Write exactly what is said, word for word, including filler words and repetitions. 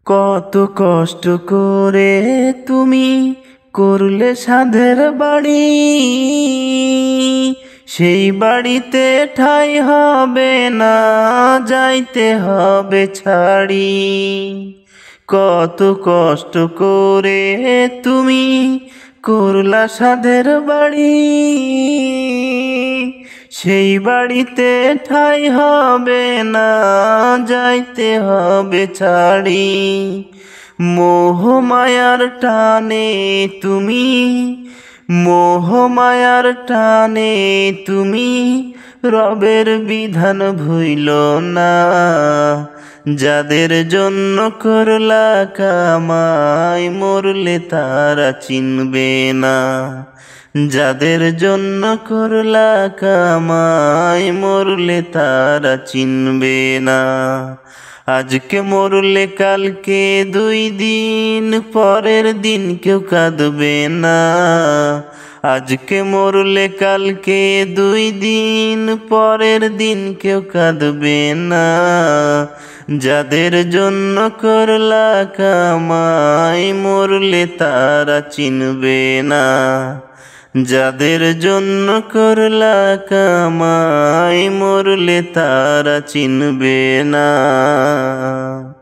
কত কষ্ট করে তুমি করলে সাধের বাড়ি, সেই বাড়িতে ঠাঁই হবে না, যাইতে হবে ছাড়ি। কত কষ্ট করে তুমি করলা সাধের বাড়ি, সেই বাড়িতে ঠাঁই হবে না, যাইতে হবে ছাড়ি। মোহ মায়ার টানে তুমি, মোহ মায়ার টানে তুমি রবের বিধান ভুইল না। যাদের জন্য করলা কামাই, মরলে তারা চিনবে না। যাদের জন্য করলা কামাই, মরলে তারা চিনবে না। আজকে মরলে কালকে দুই দিন, পরের দিন কেউ কাঁদবে না। আজকে মরলে কালকে দুই দিন, পরের দিন কেউ কাঁদবে না। যাদের জন্য করলা কামাই, মরলে তারা চিনবে না। যাদের জন্য করলা কামাই, মরলে তারা চিনবে না।